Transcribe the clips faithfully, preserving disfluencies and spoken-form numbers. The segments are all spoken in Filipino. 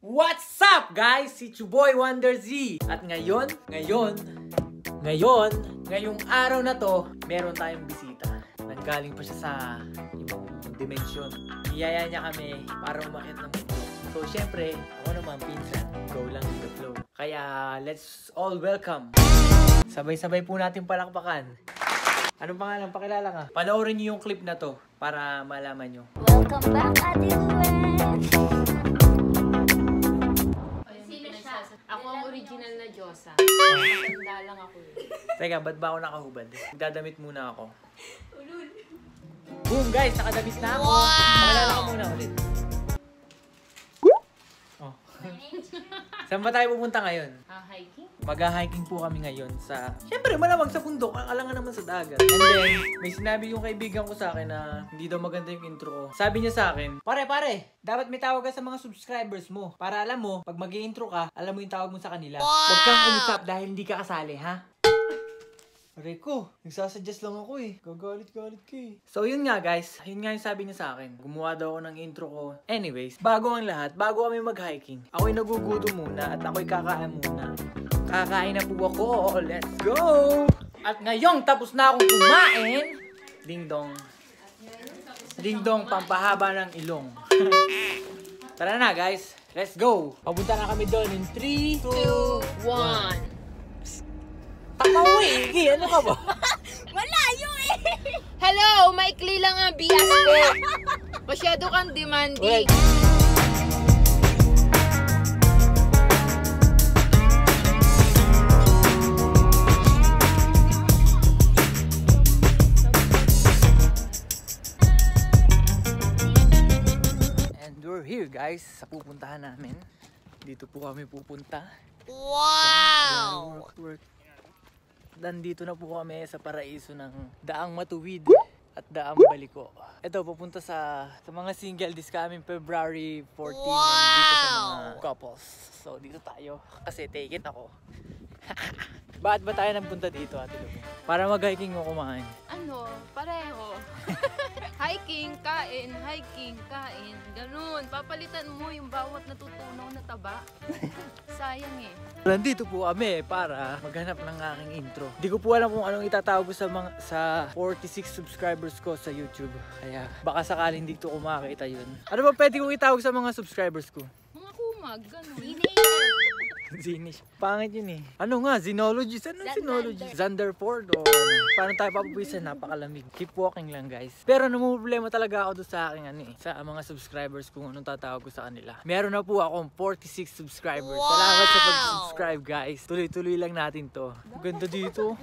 What's up guys? It's your boy Wonder Z. At ngayon, ngayon, ngayon, ngayong araw na to, meron tayong bisita. Nanggaling pa siya sa ibang dimensyon. Niyaya niya kami para umakyat ng mundo. So syempre, ako naman pinsan, go lang with the flow. Kaya let's all welcome. Sabay-sabay po natin palakpakan. Anong pangalan? Pakilala ka. Panoorin niyo yung clip na to para malaman nyo. Welcome back, Ate Luen! Sino siya? Ako ang original na Diyosa. Matanda lang ako eh. Teka, ba't ba ako nakahubad? Magdadamit muna ako. Boom guys, nakadamit na ako. Wow! Pakilala ka muna ulit. Oh. Saan ba tayo pupunta ngayon? Ah, hiking? Mag-hiking po kami ngayon sa... Siyempre, malamang sa bundok. Akalangan naman sa dagat. And then, may sinabi yung kaibigan ko sa akin na hindi daw maganda yung intro ko. Sabi niya sa akin, Pare, pare, dapat may tawag ka sa mga subscribers mo. Para alam mo, pag mag-i-intro ka, alam mo yung tawag mo sa kanila. Wow! Huwag kang umusap dahil hindi ka kasali, ha? Reko, nagsasuggest lang ako eh. Gagalit-galit ka eh. So yun nga guys, yun nga yung sabi niya sa akin. Gumawa daw ako ng intro ko. Anyways, bago ang lahat, bago kami mag-hiking, ako'y nagugutom muna at ako'y kakain muna. Kakain na po ako. Let's go! At ngayong tapos na akong kumain, ding-dong. Ding-dong, pampahaba ng ilong. Tara na guys, let's go! Papunta na kami doon in three, two, one. Takaw eh! Igi, ano ka ba? Malayo eh! Hello! Maikli lang ang bias ko. Masyado kang demanding. And we're here guys, sa pupuntahan namin. Dito po kami pupunta. Wow! Work, work. Nandito na po kami sa paraiso ng Daang Matuwid at Daang Baliko. Ito, pupunta sa sa mga single this coming February fourteenth. Wow! And dito sa mga couples. So, dito tayo. Kasi take it ako. Bakit ba tayo nagpunta dito, Ate Lumi? Para mag-hiking o kumain? Ano? Pareho. Hiking, kain, hiking, kain. Ganun. Papalitan mo yung bawat natutunaw na taba. Sayang eh. Nandito po kami para maghanap ng aking intro. Di ko po alam kung anong itatawag ko sa mga sa forty-six subscribers ko sa YouTube. Kaya baka sakaling dito ko makakita yun. Ano ba pwede kong itawag sa mga subscribers ko? Mga kumag, ganun. Zinish. Pangit yun eh. Ano nga? Zinologist? Ano Zinologist? Zanderford o ano? Paano tayo papapisan? Napakalamig. Keep walking lang guys. Pero namumroblema talaga ako doon sa aking ano eh. Sa mga subscribers kung anong tatawag ko sa kanila. Meron na po akong forty-six subscribers. Wow! Salamat sa pag-subscribe guys. Tuloy-tuloy lang natin to. Ganda dito.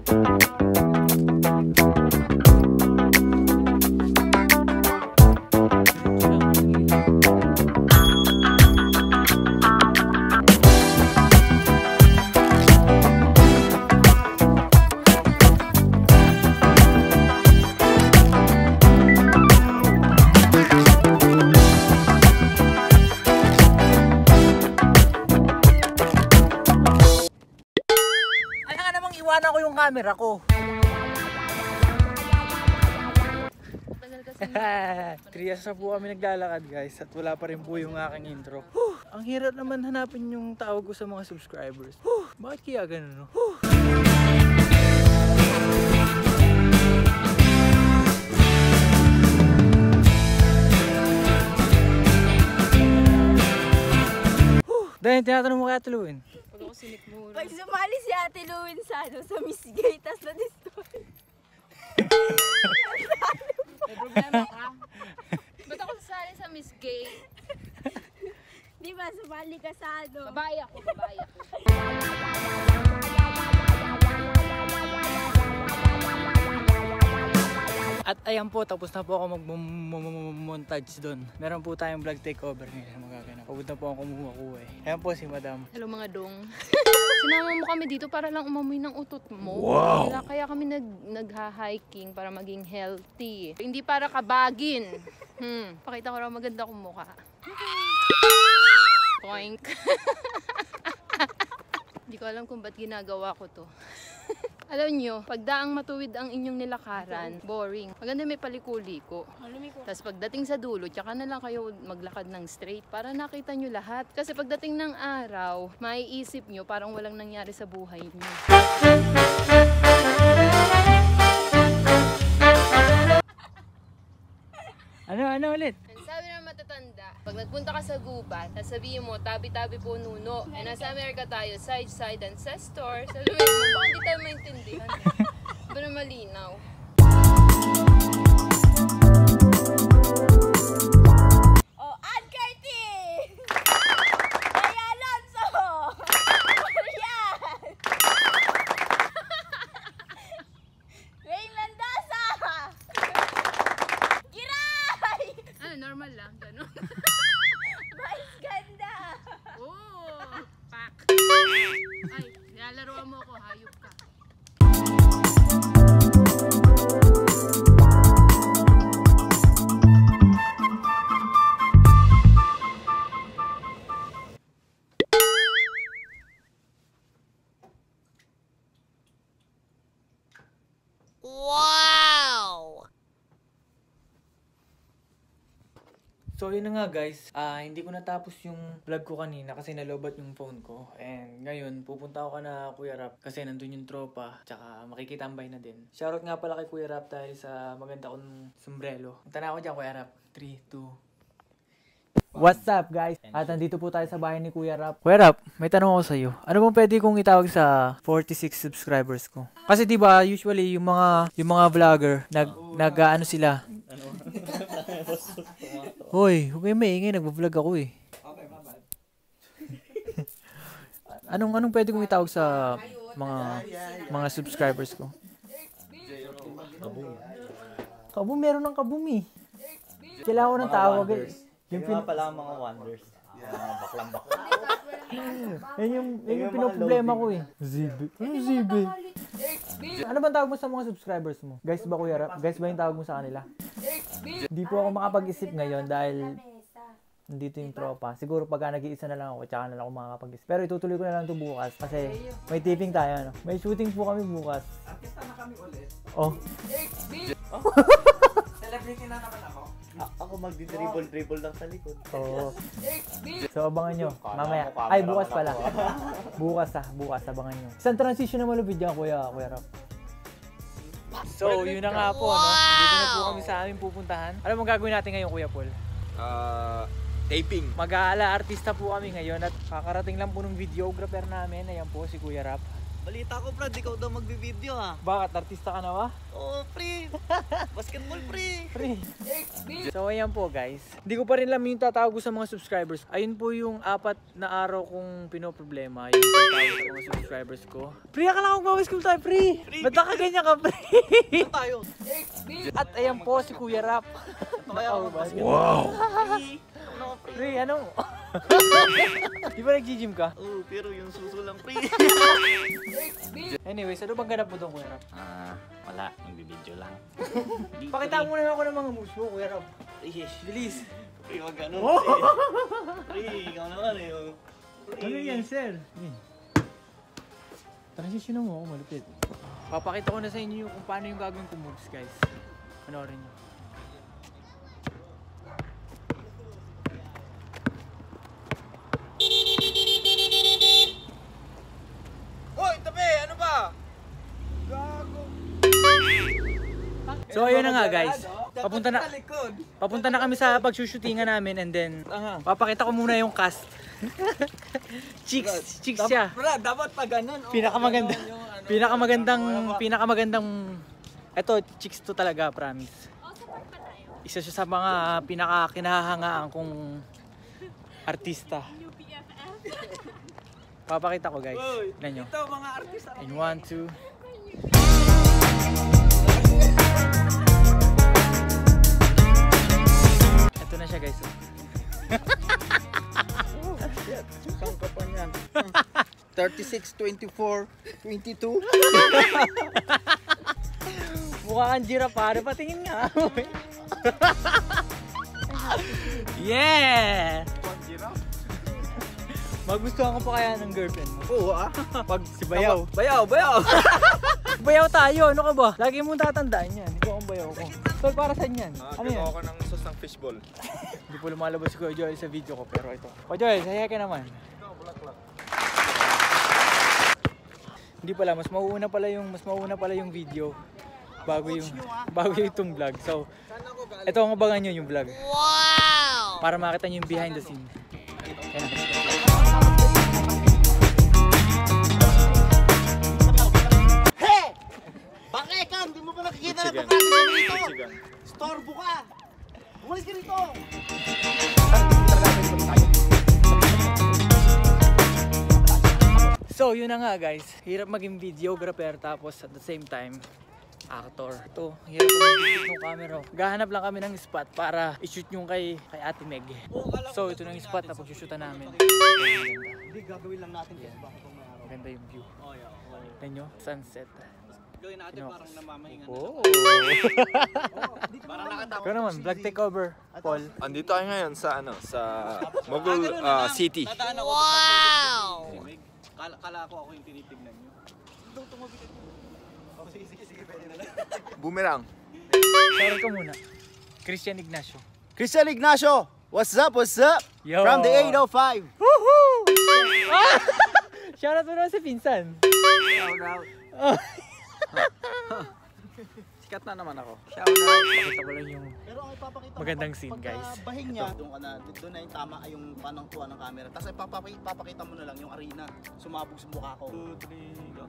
Iwanan ko yung camera ko. three years na po kami naglalakad guys at wala pa rin po yung aking intro. Whew, ang hirap naman hanapin yung tawag ko sa mga subscribers. Whew, bakit kaya ganun no? Whew. Whew, dahil tinatanong mo kaya tuluin. Pag sumali si Ate Luen sa, ano, sa Miss Gay, tas na-destroy. May problema ka? Ba't ako sasali sa Miss Gay? Di ba, sumali ka sa ano? Babae ako, babae ako. At ayan po, tapos na po ako mag-montage doon. Meron po tayong vlog takeover ngayon magaganap. Pagod na po ako kumuha eh. Ayan po si Madam. Hello mga dong. Sinama mo kami dito para lang umamoy ng utot mo. Wow! Kaya, kaya kami nag, nagha-hiking para maging healthy. Hindi para kabagin. Hmm. Pakita ko raw maganda kong mukha. Poink. Hindi ko alam kung ba't ginagawa ko to. Alam nyo, pagdaang matuwid ang inyong nilakaran, boring. Maganda may paliko-liko. Tapos pagdating sa dulo, tsaka na lang kayo maglakad ng straight para nakita nyo lahat. Kasi pagdating ng araw, maiisip nyo parang walang nangyari sa buhay nyo. Ano, ano ulit? Ang sabi ng matatanda, pag nagpunta ka sa gubat, sasabihin mo, tabi-tabi po nuno. Eh, nasa Amerika tayo, side-side ancestor. Sabihin mo, baka hindi tayo maintindihan. Ba na malinaw? Oh, Ann Curtis! Maya Alonso! Marian! Rain Mendoza! Giray! Ano, normal lang, ganun. Vice Ganda! Oh, pak! Ay, nilalaroan mo ako, hayop ka. So yun na nga guys, ah hindi ko natapos yung vlog ko kanina kasi nalobat yung phone ko. And ngayon, pupunta ako ka na Kuya Rap kasi nandun yung tropa, tsaka makikitambay na din. Shoutout nga pala kay Kuya Rap dahil sa maganda kong sombrero. Punta na ako dyan Kuya Rap. three, two, what's up guys? At nandito po tayo sa bahay ni Kuya Rap. Kuya Rap, may tanong ako sa'yo. Ano bang pwede kong itawag sa forty-six subscribers ko? Kasi diba usually yung mga yung mga vlogger nag nag ano sila. Hoy, huwag kayong maingay, nagvo-vlog ako eh. Okay, bye-bye. anong anong pwede kong itawag sa mga mga subscribers ko? Kabum. Kabum, meron ng kabum eh. Kailangan ko ng tawag eh. Yung pin... pala mga wonders. Mga baklang-baklang. Yan yung, yan yung pinoproblema ko eh. Zibe. Ano zibe? Ano bang tawag mo sa mga subscribers mo? Guys ba Kuya Rap? Guys ba yung tawag mo sa kanila? Hindi po ako makapag-isip ngayon dahil nandito yung tropa. Siguro pagka nag-iisa na lang ako, tsaka na lang ako makakapag-isip. Pero itutuloy ko na lang ito bukas kasi may taping tayo. Ano? May shooting po kami bukas. Artista na kami ulit. Oh. Celebrity na naman ako. A- ako magdi-dribble-dribble lang sa likod. Oo. So abangan nyo. Mamaya. Ay, bukas pala. Bukas ah. Bukas. Abangan nyo. Isang transition na malupit dyan, Kuya, Kuya Rap. So, yun na nga po, no? Dito na po kami sa aming pupuntahan. Ano mong gagawin natin ngayon, Kuya Paul? Uh, taping. Mag-aala artista po kami ngayon at kakarating lang po ng videographer namin. Ayan po, si Kuya Rap. Balita ko, Brad, ikaw daw magbi-video ha. Bakit? Artista ka na ba? Oo, pre. Basketball, pre. Pre. So, ayan po, guys. Hindi ko pa rin alam yung tatawag ko sa mga subscribers. Ayun po yung apat na araw kong pinoproblema. Yung tatawag sa mga subscribers ko. Pre, akala ko mag-school tayo, pre. Ba't ka ganyan ka, pre? Ano tayo? At ayan po si Kuya Rap. Wow. Pre, ano? Di ba nag-gym ka? Oo, pero yung suso lang, pre. Anyways, ano bang ganap mo doon, Kuya Rap? Ah, wala. Magbibideo lang. Pakita mo na ako ng mga moves mo, Kuya Rap. Ish. Bilis. Pre, wag ganun, Oh! pre. Pre, ikaw naman eh. oh. Pre. Ano yan, sir? Transition mo ako, malupit. Papakita ko na sa inyo kung paano yung gagawin kong moves, guys. Panoorin nyo. Hoy, tabi! Ano ba? Gago. So ayun na nga guys, papunta na papunta na kami sa pagsushootingan namin and then papakita ko muna yung cast. Chicks, chicks siya. Brad, dapat pa ganun. Oh, Pinakamaganda, ganun yung ano. pinakamagandang, pinakamagandang, eto chicks to talaga, promise. Isa siya sa mga pinakakinahangaan kong artista. Papakita ko guys, tignan nyo. Ito, mga artista. In one, two. Ito na siya guys. Saan ka pa niyan? thirty-six, twenty-four, twenty-two. Mukha kang giraffe pare, patingin nga. Yeah! Magustuhan ko pa kaya ng girlfriend mo? Oo ah. Pag si Bayaw. Bayaw, bayaw. Bayaw tayo, ano ka ba? Lagi mong tatandaan yan. Ikaw ang bayaw ko. Tol, para saan yan? Ah, Ano yan? ako ng sauce ng fishball. Hindi po lumalabas si Kuya Joel sa video ko, pero ito. Kuya Joel, saya ka naman. Hindi pala, mas mauuna pala yung mas mauuna pala yung video bago yung bago yung itong vlog. So, ito ang abangan nyo yung vlog. Wow! Para makita nyo yung behind the scene. Ayan. Hey! Bakit ka? Hindi mo pa nakikita na pagkakita mo rito? Storbo ka! Umalis ka rito! So, yun na nga guys. Hirap maging videographer tapos at the same time actor. Ito, hirap mag-shoot ng camera. Gahanap lang kami ng spot para i-shoot yung kay, kay Ate Meg. So, ito na yung spot na pag-shoota namin. Hindi, gagawin lang natin yan. Bakit kung may araw? Maganda yung view. Oh, yeah. Oh. Tignan nyo, sunset. Gawin natin Sino? parang namamahingan. Oh! Parang nakatapos. Ikaw naman, vlog takeover, Paul. Andito tayo ngayon sa ano, sa Mogul ah, City. Wow! Kala, kala ko ako yung tinitignan nyo. Ito, tumabitin mo. Oh, sige, sige, sige, pwede na lang. Boomerang. Sorry ka muna. Christian Ignacio. Christian Ignacio! What's up, what's up? Yo! From the eight oh five. Woohoo! Shoutout mo naman si Pinsan. Shout out. Sikat na naman ako. Shout out. Pakita ko lang yung Pero ang ipapakita mo, magandang pag- scene, pagka guys. bahin niya, doon ka na, doon na yung tama ay yung panangtuan ng camera. Tapos ipapaki- ipapakita mo na lang yung arena. Sumabog sa mukha ko. two, three, go.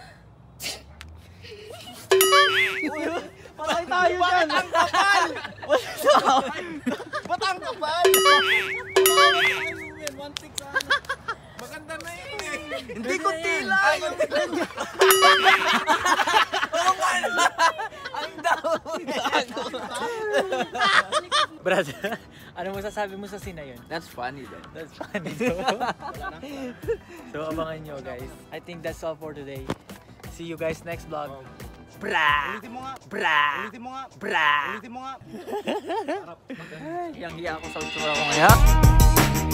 Patay tayo dyan! Ba't ang kapal? Ba't ang kapal? One six Maganda na yun eh. Hindi ko tila! Brad, ano mo sasabi mo sa scene na yun? That's funny then. That's funny. So, so abangan nyo guys. I think that's all for today. See you guys next vlog. Bra! Ulitin mo nga! Bra! Ulitin mo nga! Bra! Ulitin mo nga! Yang hiya ako sa utsura ko ngayon.